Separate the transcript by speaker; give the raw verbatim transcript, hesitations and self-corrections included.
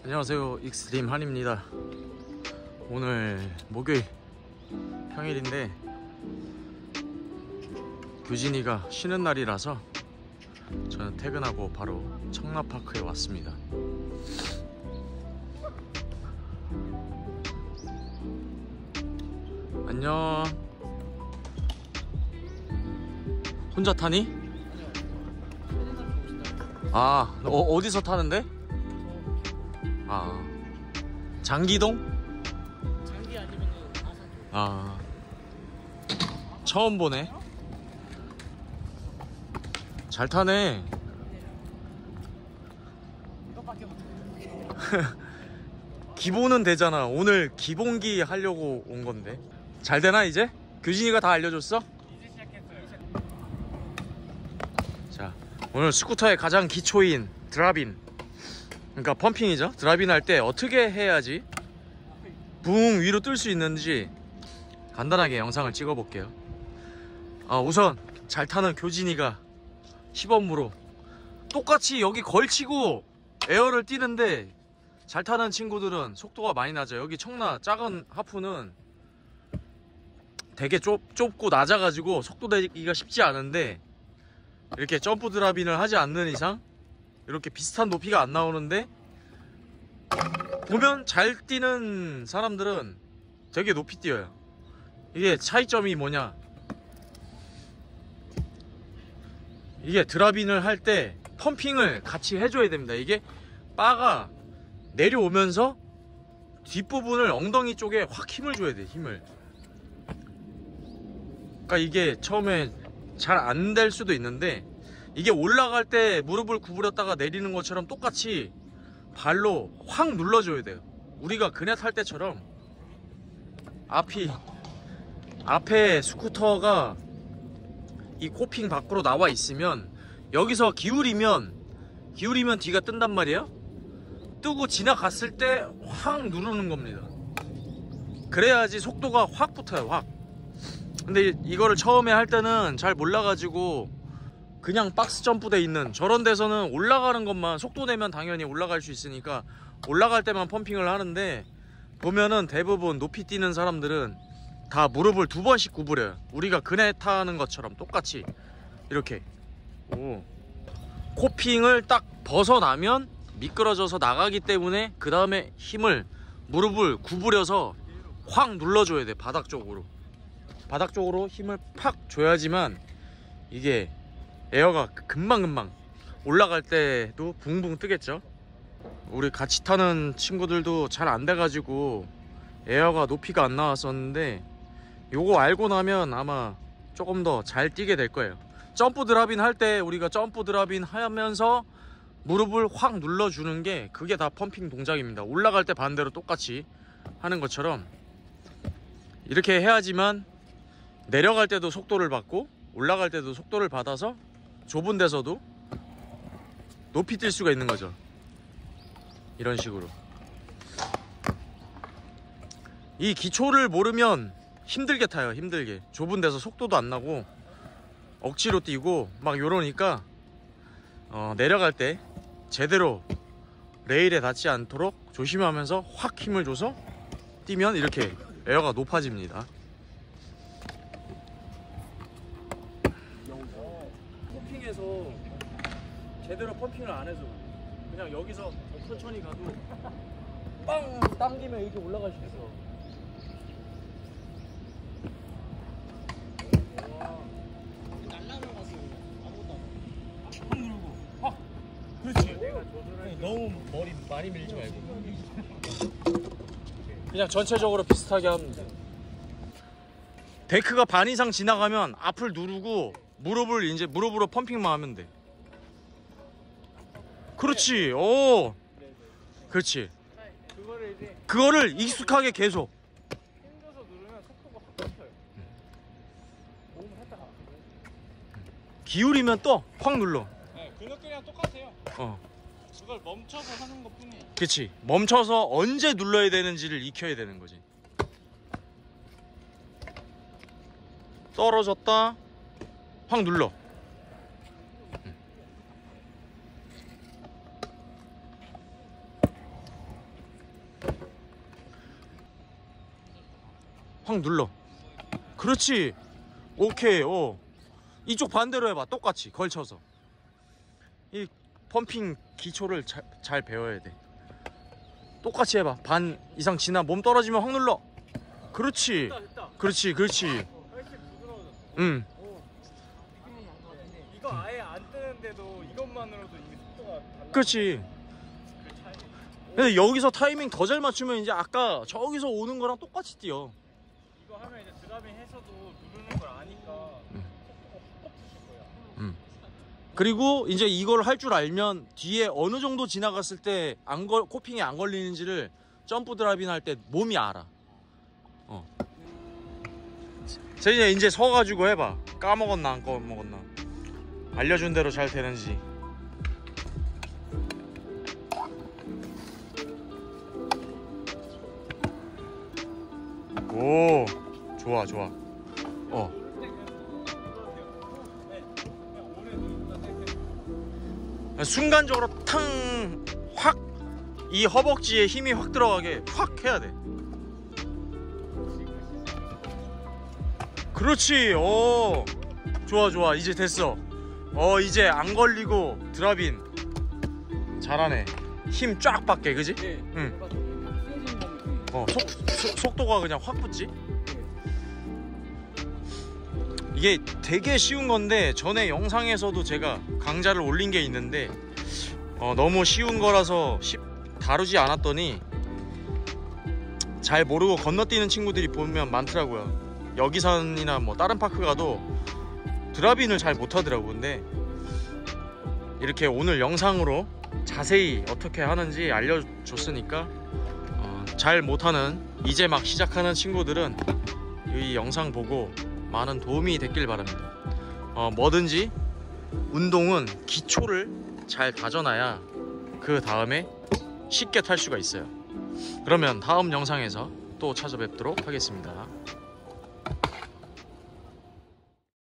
Speaker 1: 안녕하세요, 익스트림 한입니다. 오늘 목요일 평일인데 규진이가 쉬는 날이라서 저는 퇴근하고 바로 청라파크에 왔습니다. 안녕. 혼자 타니? 아, 어, 어디서 타는데? 아, 장기동?
Speaker 2: 장기 아니면은 아산.
Speaker 1: 아, 처음 보네. 잘 타네.
Speaker 2: 이것밖에 못해.
Speaker 1: 기본은 되잖아. 오늘 기본기 하려고 온 건데. 잘 되나 이제? 규진이가 다 알려줬어?
Speaker 2: 이제 시작했어요.
Speaker 1: 자, 오늘 스쿠터의 가장 기초인 드랍인, 그러니까 펌핑이죠. 드랍인 할 때 어떻게 해야지 붕 위로 뜰 수 있는지 간단하게 영상을 찍어 볼게요. 아, 우선 잘 타는 교진이가 시범으로 똑같이 여기 걸치고 에어를 띄는데, 잘 타는 친구들은 속도가 많이 나죠. 여기 청라 작은 하프는 되게 좁, 좁고 낮아가지고 속도 내기가 쉽지 않은데, 이렇게 점프 드랍인을 하지 않는 이상 이렇게 비슷한 높이가 안 나오는데, 보면 잘 뛰는 사람들은 되게 높이 뛰어요. 이게 차이점이 뭐냐, 이게 드랍인을 할 때 펌핑을 같이 해줘야 됩니다. 이게 바가 내려오면서 뒷부분을 엉덩이 쪽에 확 힘을 줘야 돼. 힘을. 그러니까 이게 처음에 잘 안 될 수도 있는데, 이게 올라갈 때 무릎을 구부렸다가 내리는 것처럼 똑같이 발로 확 눌러줘야 돼요. 우리가 그네 탈 때처럼 앞이 앞에 스쿠터가 이 코핑 밖으로 나와 있으면 여기서 기울이면 기울이면 뒤가 뜬단 말이에요. 뜨고 지나갔을 때 확 누르는 겁니다. 그래야지 속도가 확 붙어요. 확. 근데 이거를 처음에 할 때는 잘 몰라가지고 그냥 박스 점프돼 있는 저런 데서는 올라가는 것만, 속도 내면 당연히 올라갈 수 있으니까 올라갈 때만 펌핑을 하는데, 보면은 대부분 높이 뛰는 사람들은 다 무릎을 두 번씩 구부려요. 우리가 그네 타는 것처럼 똑같이 이렇게. 오. 코핑을 딱 벗어나면 미끄러져서 나가기 때문에 그 다음에 힘을, 무릎을 구부려서 확 눌러줘야 돼. 바닥 쪽으로 바닥 쪽으로 힘을 팍 줘야지만 이게 에어가 금방금방 올라갈 때도 붕붕 뜨겠죠. 우리 같이 타는 친구들도 잘 안 돼가지고 에어가 높이가 안 나왔었는데, 요거 알고 나면 아마 조금 더 잘 뛰게 될 거예요. 점프 드랍인 할 때 우리가 점프 드랍인 하면서 무릎을 확 눌러주는 게, 그게 다 펌핑 동작입니다. 올라갈 때 반대로 똑같이 하는 것처럼 이렇게 해야지만 내려갈 때도 속도를 받고 올라갈 때도 속도를 받아서 좁은 데서도 높이 뛸 수가 있는 거죠. 이런 식으로. 이 기초를 모르면 힘들게 타요. 힘들게. 좁은 데서 속도도 안 나고 억지로 뛰고 막 요러니까 어, 내려갈 때 제대로 레일에 닿지 않도록 조심하면서 확 힘을 줘서 뛰면 이렇게 에어가 높아집니다. 펌핑에서 제대로 펌핑을 안 해서 그냥 여기서 천천히 가도 빵 당기면 이렇게 올라갈 수 있어.
Speaker 2: 날라는 가서 아무것도 안 해.
Speaker 1: 확 누르고 확. 그렇지. 너무 머리 많이 밀지 말고 그냥 전체적으로 비슷하게 하면 돼. 데크가 반 이상 지나가면 앞을 누르고 무릎을 이제 무릎으로 펌핑만 하면 돼. 그렇지. 오. 그렇지.
Speaker 2: 그거를 이제
Speaker 1: 그거를 익숙하게 계속.
Speaker 2: 힘줘서 누르면 속도가 확 붙어요. 몸을 했다가.
Speaker 1: 기울이면 또 확 눌러.
Speaker 2: 네, 그 느낌이랑 똑같아요.
Speaker 1: 어.
Speaker 2: 그걸 멈춰서 하는 것 뿐이에요.
Speaker 1: 그치. 멈춰서 언제 눌러야 되는지를 익혀야 되는 거지. 떨어졌다. 확 눌러. 확 눌러. 그렇지. 오케이. 어. 이쪽 반대로 해봐. 똑같이 걸쳐서. 이 펌핑 기초를 잘, 잘 배워야 돼. 똑같이 해봐. 반 이상 지나 몸 떨어지면 확 눌러. 그렇지.
Speaker 2: 됐다 됐다.
Speaker 1: 그렇지 그렇지.
Speaker 2: 훨씬 부드러워졌어.
Speaker 1: 응.
Speaker 2: 오. 이거 아예 안 뜨는데도 이것만으로도 이게 속도가 달라.
Speaker 1: 그렇지.
Speaker 2: 그 차이.
Speaker 1: 근데 여기서 타이밍 더 잘 맞추면 이제 아까 저기서 오는 거랑 똑같이 뛰어.
Speaker 2: 이거 하면 이제 드라밍 해서도 누르는 걸 아니까
Speaker 1: 응.
Speaker 2: 속도가 확 붙으실 거야.
Speaker 1: 응. 그리고 이제 이걸 할 줄 알면 뒤에 어느 정도 지나갔을 때 안 걸, 코핑이 안 걸리는지를 점프 드라이빙 할 때 몸이 알아. 어. 자, 이제 이제 서가지고 해봐. 까먹었나 안 까먹었나. 알려준 대로 잘 되는지. 오, 좋아 좋아. 어. 순간적으로 탕 확 이 허벅지에 힘이 확 들어가게 확 해야 돼. 그렇지. 오, 좋아 좋아. 이제 됐어. 어, 이제 안 걸리고 드라빈 잘하네. 힘 쫙 받게, 그지?
Speaker 2: 네.
Speaker 1: 응.
Speaker 2: 쓰여지는 건
Speaker 1: 어, 속, 속, 속도가 그냥 확 붙지? 이게 되게 쉬운 건데 전에 영상에서도 제가 강좌를 올린 게 있는데 어, 너무 쉬운 거라서 쉽, 다루지 않았더니 잘 모르고 건너뛰는 친구들이 보면 많더라고요. 여기선이나 뭐 다른 파크 가도 드라빈을 잘 못하더라고. 근데 이렇게 오늘 영상으로 자세히 어떻게 하는지 알려줬으니까 어, 잘 못하는 이제 막 시작하는 친구들은 이 영상 보고 많은 도움이 됐길 바랍니다. 어, 뭐든지 운동은 기초를 잘 다져놔야 그 다음에 쉽게 탈 수가 있어요. 그러면 다음 영상에서 또 찾아뵙도록 하겠습니다.